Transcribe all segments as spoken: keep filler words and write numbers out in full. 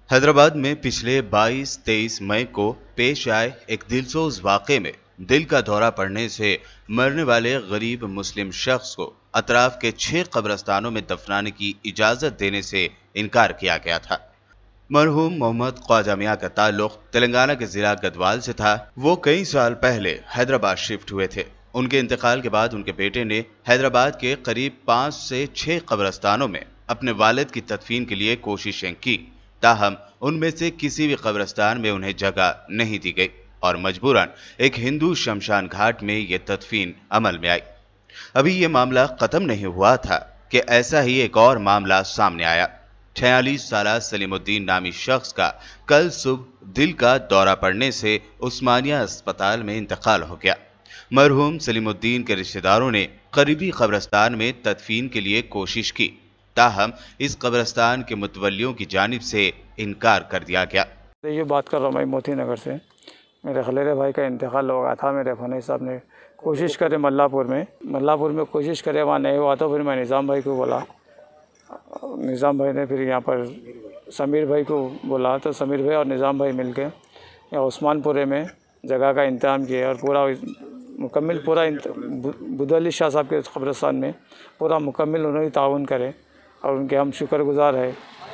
हैदराबाद में पिछले बाईस तेईस मई को पेश आए एक दिलसोज वाक़े में दिल का दौरा पड़ने से मरने वाले गरीब मुस्लिम शख्स को अतराफ के छह कब्रिस्तानों में दफनाने की इजाजत देने से इनकार किया गया था। मरहूम मोहम्मद ख्वाजा मियां का ताल्लुक तेलंगाना के जिला गदवाल से था। वो कई साल पहले हैदराबाद शिफ्ट हुए थे। उनके इंतकाल के बाद उनके बेटे ने हैदराबाद के करीब पाँच से छह कब्रिस्तानों में अपने वालिद की तदफीन के लिए कोशिशें की, ताहम उनमें से किसी भी कब्रिस्तान में उन्हें जगह नहीं दी गई और मजबूरन एक हिंदू शमशान घाट में ये तदफीन अमल में आई। अभी ये मामला खत्म नहीं हुआ था कि ऐसा ही एक और मामला सामने आया। छियालीस साल सलीमुद्दीन नामी शख्स का कल सुबह दिल का दौरा पड़ने से उस्मानिया अस्पताल में इंतकाल हो गया। मरहूम सलीमुद्दीन के रिश्तेदारों ने करीबी कब्रिस्तान में तदफीन के लिए कोशिश की, ताहम इस कब्रिस्तान के मुतवल्लियों की जानिब से इनकार कर दिया गया। ये बात कर रहा हूँ मैं मोती नगर से। मेरे खलेरे भाई का इंतकाल हो गया था। मेरे फनी साहब ने कोशिश करे मल्लापुर में मल्लापुर में कोशिश करे, वहाँ नहीं हुआ तो फिर मैं निज़ाम भाई को बोला। निज़ाम भाई ने फिर यहाँ पर समीर भाई को बोला, तो समीर भाई और निज़ाम भाई मिल के यहाँ उस्मानपुरे में जगह का इंतजाम किया और पूरा मुकम्मल पूरा बुदअली शाह साहब के कब्रिस्तान में पूरा मुकम्मल उन्होंने ताउन करे और उनके हम शुक्रगुजार है।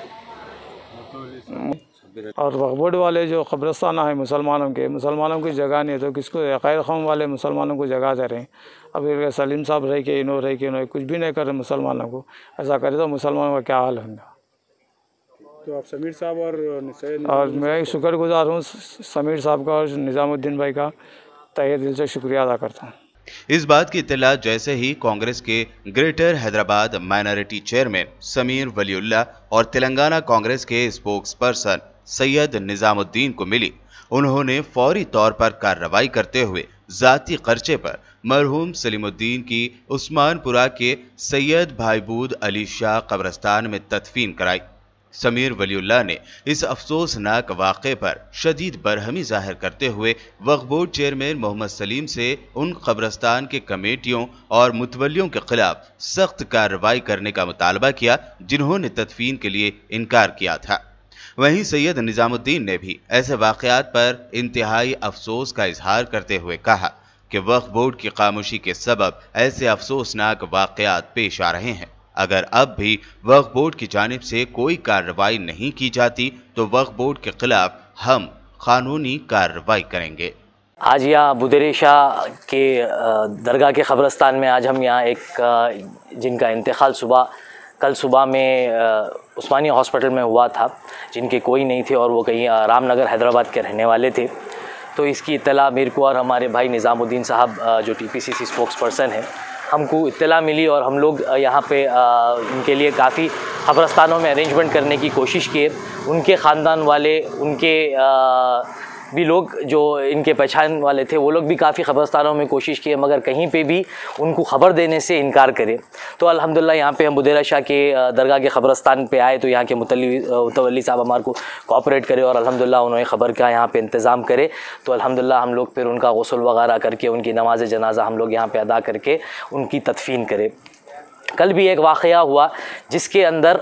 और वक्फ बोर्ड वाले जो कब्रिस्तान है मुसलमानों के मुसलमानों की जगह नहीं है तो किसको, गैर कौम वाले मुसलमानों को जगह दे रहे हैं। अब सलीम साहब रह के इन्हों रह के इन्हों कुछ भी नहीं कर रहे मुसलमानों को, ऐसा करे तो मुसलमानों का क्या हाल होगा। तो आप समीर साहब और और मैं शुक्रगुजार हूँ समीर साहब का और निज़ामुद्दीन भाई का तहे दिल से शुक्रिया अदा करता हूँ। इस बात की इत्तला जैसे ही कांग्रेस के greater Hyderabad minority chairman Sameer Waliullah और तेलंगाना कांग्रेस के स्पोक्स पर्सन सैयद निजामुद्दीन को मिली, उन्होंने फौरी तौर पर कार्रवाई करते हुए जाती खर्चे पर मरहूम सलीमुद्दीन की उस्मानपुरा के सैयद भाईबूद अली शाह कब्रिस्तान में तदफीन कराई। समीर वलीउल्लाह ने इस अफसोसनाक वाक़े पर शदीद बरहमी जाहिर करते हुए वक्फ बोर्ड चेयरमैन मोहम्मद सलीम से उन कब्रिस्तान के कमेटियों और मुतवल्लियों के खिलाफ सख्त कार्रवाई करने का मुतालबा किया जिन्होंने तदफीन के लिए इनकार किया था। वहीं सैयद निजामुद्दीन ने भी ऐसे वाक़यात पर इंतहाई अफसोस का इजहार करते हुए कहा कि वक्फ बोर्ड की खामोशी के सबब ऐसे अफसोसनाक वाक़यात पेश आ रहे हैं। अगर अब भी वक्फ बोर्ड की जानिब से कोई कार्रवाई नहीं की जाती तो वक्फ बोर्ड के खिलाफ हम कानूनी कार्रवाई करेंगे। आज यहाँ बुदेरी शाह के दरगाह के कब्रिस्तान में आज हम यहाँ एक जिनका इंतकाल सुबह कल सुबह में उस्मानिया हॉस्पिटल में हुआ था, जिनके कोई नहीं थे और वो कहीं रामनगर हैदराबाद के रहने वाले थे, तो इसकी इत्तला मेरे को और हमारे भाई निज़ामुद्दीन साहब जो टीपीसीसी स्पोक्स पर्सन है, हमको इत्तला मिली और हम लोग यहाँ पे इनके लिए काफ़ी कब्रिस्तानों में अरेंजमेंट करने की कोशिश किए। उनके ख़ानदान वाले, उनके भी लोग जो इनके पहचान वाले थे वो लोग भी काफ़ी कब्रिस्तानों में कोशिश किए, मगर कहीं पे भी उनको ख़बर देने से इनकार करे। तो अल्हम्दुलिल्लाह यहाँ पे हम बुदेरा शाह के दरगाह के कब्रिस्तान पे आए तो यहाँ के मुतल्ली मुतवल्ली साहब हमारे को कोऑपरेट करे और अल्हम्दुलिल्लाह उन्होंने ख़बर का यहाँ पे इंतज़ाम करे। तो अल्हम्दुलिल्लाह हम लोग फिर उनका गुस्ल वगैरह करके उनकी नमाज जनाजा हम लोग यहाँ पर अदा करके उनकी तदफीन करे। कल भी एक वाक़या हुआ जिसके अंदर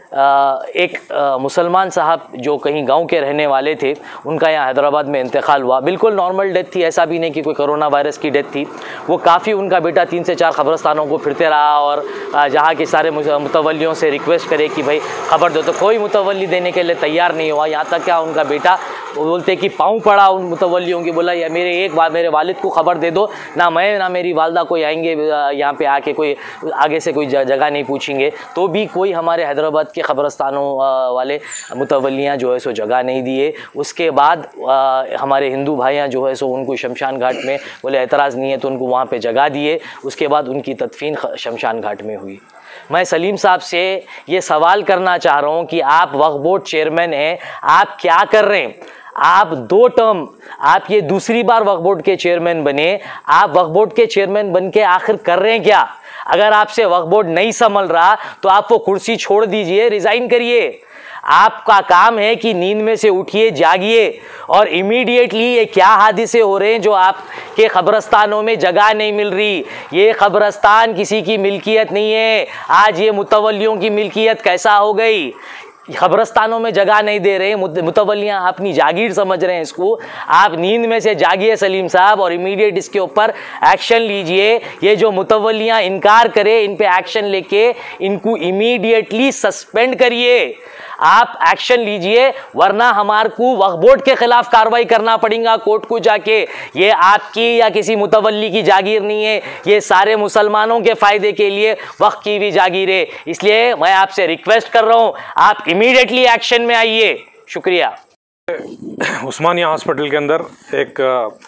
एक मुसलमान साहब जो कहीं गांव के रहने वाले थे, उनका यहाँ हैदराबाद में इंतकाल हुआ। बिल्कुल नॉर्मल डेथ थी, ऐसा भी नहीं कि कोई कोरोना वायरस की डेथ थी। वो काफ़ी उनका बेटा तीन से चार कब्रिस्तानों को फिरते रहा और जहाँ के सारे मुतवल्लियों से रिक्वेस्ट करे कि भाई खबर दो, तो कोई मुतवल्ली देने के लिए तैयार नहीं हुआ। यहाँ तक क्या उनका बेटा वो बोलते कि पाँव पड़ा उन मुतवल्लियों की, बोला या मेरे एक बार मेरे वालिद को ख़बर दे दो, ना मैं ना मेरी वालदा कोई आएंगे यहाँ पे आके कोई आगे से कोई जगह नहीं पूछेंगे। तो भी कोई हमारे हैदराबाद के क़ब्रिस्तानों वाले मुतवल्लियाँ जो है सो जगह नहीं दिए। उसके बाद हमारे हिंदू भाइयाँ जो है सो उनको शमशान घाट में बोले एतराज़ नहीं है तो उनको वहाँ पे जगह दिए। उसके बाद उनकी तदफीन शमशान घाट में हुई। मैं सलीम साहब से ये सवाल करना चाह रहा हूँ कि आप वक्फ बोर्ड चेयरमैन हैं, आप क्या कर रहे हैं? आप दो टर्म, आप ये दूसरी बार वक्फ बोर्ड के चेयरमैन बने, आप वक्फ बोर्ड के चेयरमैन बन के आखिर कर रहे हैं क्या? अगर आपसे वक्फ बोर्ड नहीं संभल रहा तो आप वो कुर्सी छोड़ दीजिए, रिज़ाइन करिए। आपका काम है कि नींद में से उठिए, जागिए और इमीडिएटली ये क्या हादिसे हो रहे हैं जो आपके कब्रिस्तानों में जगह नहीं मिल रही। ये कब्रिस्तान किसी की मिल्कियत नहीं है। आज ये मुतवल्लियों की मिल्कियत कैसा हो गई? खबरस्तानों में जगह नहीं दे रहे, मुतवल्लियाँ अपनी जागीर समझ रहे हैं इसको। आप नींद में से जागिए सलीम साहब और इमीडिएट इसके ऊपर एक्शन लीजिए। ये जो मुतवल्लियाँ इनकार करे, इन पे एक्शन लेके इनको इमीडिएटली सस्पेंड करिए। आप एक्शन लीजिए, वरना हमारे को वक्फ बोर्ड के खिलाफ कार्रवाई करना पड़ेगा कोर्ट को जाके। ये आपकी या किसी मुतवल्ली की जागीर नहीं है, ये सारे मुसलमानों के फ़ायदे के लिए वक्फ की भी जागीर है। इसलिए मैं आपसे रिक्वेस्ट कर रहा हूँ, आप इमीडिएटली एक्शन में आइए। शुक्रिया। उस्मानिया हॉस्पिटल के अंदर एक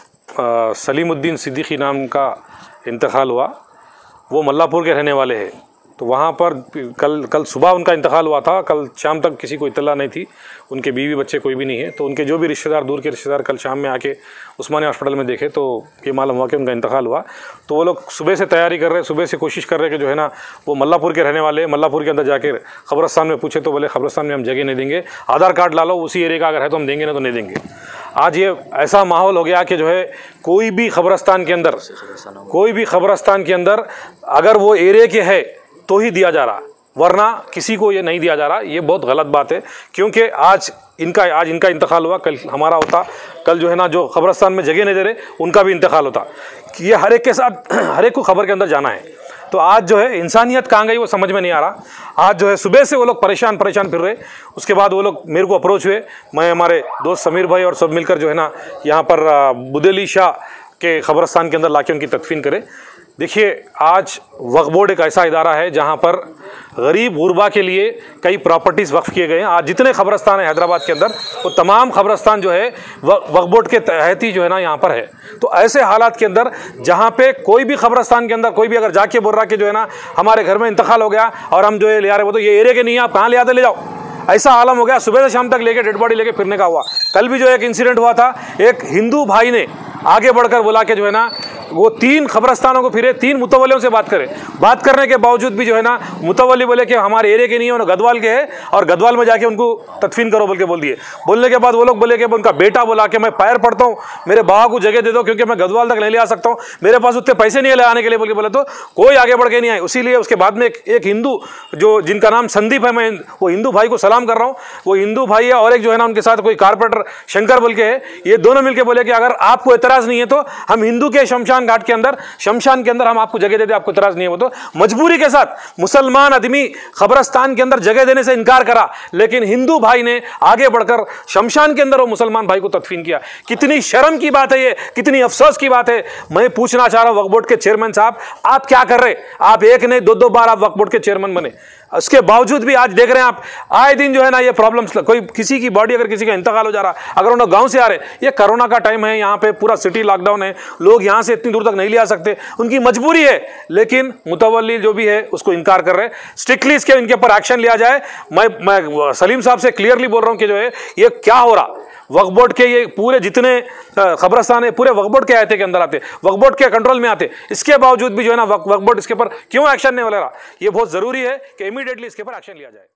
आ, सलीमुद्दीन सिद्दीकी नाम का इंतकाल हुआ। वो मल्लापुर के रहने वाले हैं। तो वहाँ पर कल कल सुबह उनका इंतकाल हुआ था। कल शाम तक किसी को इत्तला नहीं थी, उनके बीवी बच्चे कोई भी नहीं है। तो उनके जो भी रिश्तेदार, दूर के रिश्तेदार कल शाम में आके उस्मानिया हॉस्पिटल में देखे तो ये मालूम हुआ कि उनका इंतकाल हुआ। तो वो लोग सुबह से तैयारी कर रहे, सुबह से कोशिश कर रहे कि जो है ना वो मल्लापुर के रहने वाले, मल्लापुर के अंदर जाके क़ब्रिस्तान में पूछे तो बोले क़ब्रिस्तान में हम जगह नहीं देंगे, आधार कार्ड ला लो, उसी एरिया का अगर है तो हम देंगे, ना तो नहीं देंगे। आज ये ऐसा माहौल हो गया कि जो है कोई भी क़ब्रिस्तान के अंदर कोई भी क़ब्रिस्तान के अंदर अगर वो एरिया के है तो ही दिया जा रहा, वरना किसी को ये नहीं दिया जा रहा। ये बहुत गलत बात है, क्योंकि आज इनका आज इनका इंतकाल हुआ, कल हमारा होता, कल जो है ना जो क़ब्रिस्तान में जगह नहीं दे रहे उनका भी इंतकाल होता। कि ये हर एक के साथ हर एक को खबर के अंदर जाना है। तो आज जो है इंसानियत कहाँ गई वो समझ में नहीं आ रहा। आज जो है सुबह से वो लोग परेशान परेशान फिर रहे। उसके बाद वो लोग मेरे को अप्रोच हुए, मैं हमारे दोस्त समीर भाई और सब मिलकर जो है ना यहाँ पर बुदेली शाह के क़ब्रिस्तान के अंदर लाके उनकी तदफीन करें। देखिए, आज वक्फ बोर्ड एक ऐसा इदारा है जहाँ पर गरीब गुरबा के लिए कई प्रॉपर्टीज़ वक्फ किए गए हैं। आज जितने क़ब्रिस्तान हैं हैदराबाद के अंदर, वो तमाम क़ब्रिस्तान जो है वक्फ बोर्ड के तहत ही जो है ना यहाँ पर है। तो ऐसे हालात के अंदर जहाँ पे कोई भी क़ब्रिस्तान के अंदर कोई भी अगर जाके बोल रहा कि जो है ना हमारे घर में इंतकाल हो गया और हम जो है ले आ रहे, वो तो ये एरिया के नहीं है, आप कहाँ ले आते ले जाओ, ऐसा आलम हो गया। सुबह से शाम तक लेके डेड बॉडी लेके फिरने का हुआ। कल भी जो एक इंसिडेंट हुआ था, एक हिंदू भाई ने आगे बढ़कर बोला कि जो है ना वो तीन क़ब्रिस्तानों को फिरे, तीन मुतवल्लियों से बात करे। बात करने के बावजूद भी जो है ना मुतवल्ली बोले कि हमारे एरिया के नहीं है, उन्होंने गदवाल के हैं और गदवाल में जाके उनको तदफीन करो बोल के बोल दिए। बोलने के बाद वो लोग बोले कि उनका बेटा बोला कि मैं पैर पढ़ता हूँ, मेरे बाबा को जगह दे दो क्योंकि मैं गदवाल तक नहीं ले आ सकता हूँ, मेरे पास उतने पैसे नहीं है ले आने के लिए बोल के बोले। तो कोई आगे बढ़ के नहीं आए। इसीलिए उसके बाद में एक, एक हिंदू जो जिनका नाम संदीप है, मैं वो हिंदू भाई को सलाम कर रहा हूँ, वो हिंदू भाई है और एक जो है ना उनके साथ कोई कारपेंटर शंकर बोल के है, ये दोनों मिलकर बोले कि अगर आपको एतराज़ नहीं है तो हम हिंदू के शमशान घाट के अंदर शमशान के अंदर हम आपको जगह दे दे, आपको इतराज नहीं है। वो तो मजबूरी के साथ मुसलमान आदमी क़ब्रिस्तान के अंदर जगह देने से इनकार करा, लेकिन हिंदू भाई ने आगे बढ़कर शमशान के अंदर वो मुसलमान भाई को तदफीन किया। कितनी शर्म की बात है ये, कितनी अफसोस की बात है। मैं पूछना चाह रहा हूं वक्फ बोर्ड के चेयरमैन साहब, आप क्या कर रहे? आप एक नहीं दो दो बार आप वक्फ बोर्ड के चेयरमैन बने, उसके बावजूद भी आज देख रहे हैं आप आए दिन जो है ना ये प्रॉब्लम्स। कोई किसी की बॉडी अगर किसी का इंतकाल हो जा रहा, अगर उन्होंने गांव से आ रहे, ये कोरोना का टाइम है, यहाँ पे पूरा सिटी लॉकडाउन है, लोग यहाँ से इतनी दूर तक नहीं ले आ सकते, उनकी मजबूरी है, लेकिन मुतवल्ली जो भी है उसको इनकार कर रहे हैं। स्ट्रिक्टली इसके इनके ऊपर एक्शन लिया जाए। मैं मैं सलीम साहब से क्लियरली बोल रहा हूँ कि जो है ये क्या हो रहा। वक्फ बोर्ड के ये पूरे जितने क़ब्रिस्तान है पूरे वक्फ बोर्ड के आयते के अंदर आते, वक्फ बोर्ड के कंट्रोल में आते, इसके बावजूद भी जो है ना वक्फ बोर्ड इसके ऊपर क्यों एक्शन नहीं ले रहा? ये बहुत ज़रूरी है कि इमीडिएटली इसके ऊपर एक्शन लिया जाए।